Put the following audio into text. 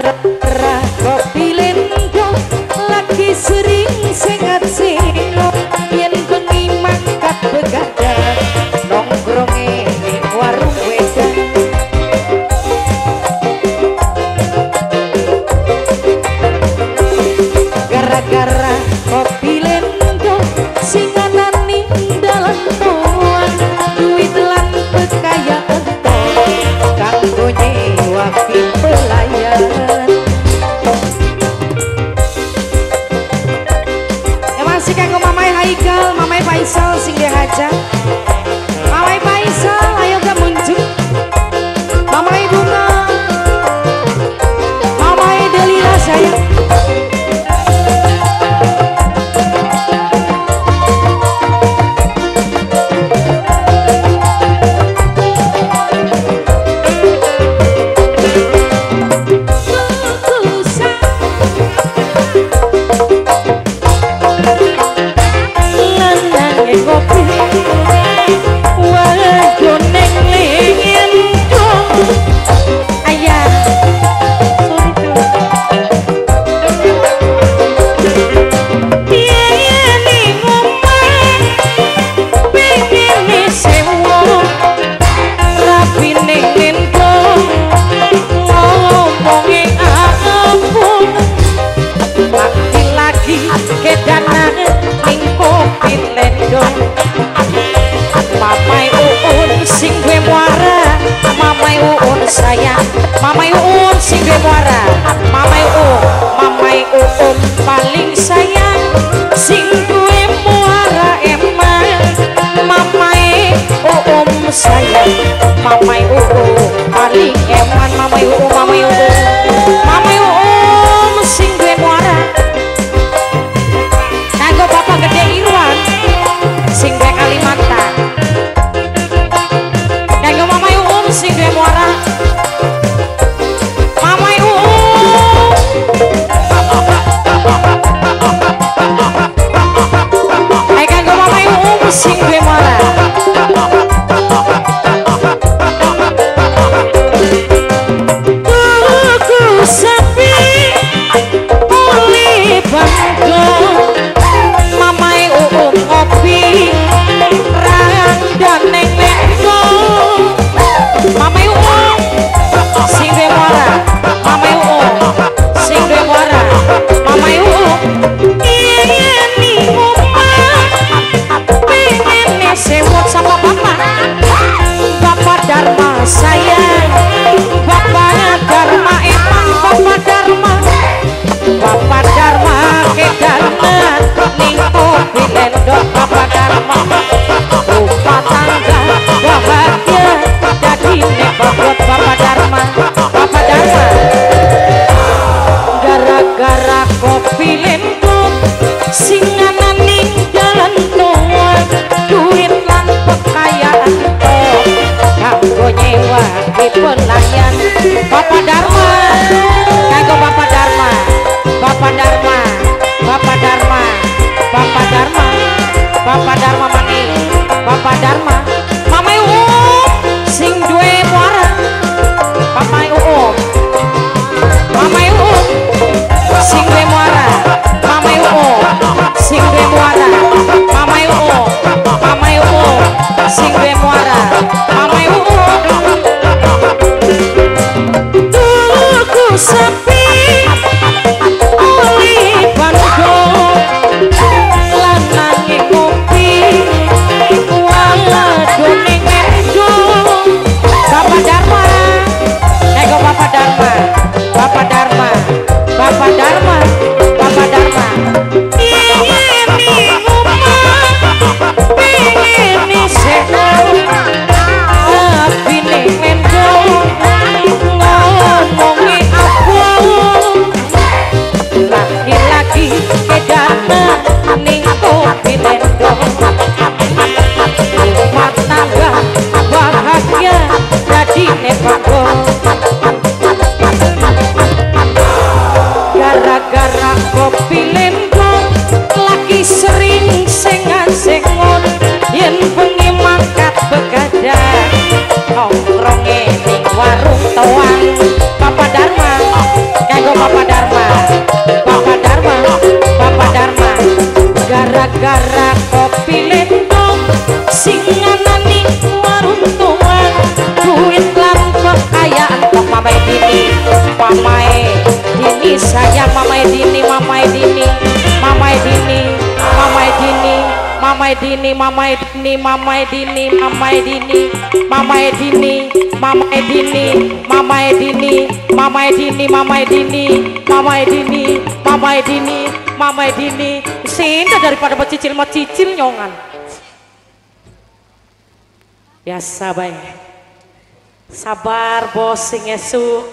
kopi lendo lagi sering sengat seno yen bengi mangkat begadang nongkronge di warung wedang gara-gara kopi lendo singanan ning dalan tuan duit lan kekayaan kanggo nyewaki pelayan masih kanggo mamai Haikal, mamai Faisal sing dihajar mamai Faisal ayo gak muncul mamai Bunga mamai Delila sayang sayang mamai uun sing gue muara mamai uun paling sayang sing gue muara emang mamai uun sayang mamai uun paling eman mamai uun sing gue muara nanggo bapak gede Irwan sing gue Kalimantan nanggo mamai uun sing gue muara sing gue marah Dini sayang Mama Dini, Mama Dini, Mama Dini, Mama Dini, Mama Dini, Mama Dini, Mama Dini, Mama Dini, Mama Dini, Mama Dini, Mama Dini, Mama Dini, Mama Dini, Mama Dini, Mama Dini, Mama Dini, sini daripada mencicil nyongan. Biasa bae. Sabar bos sing esu.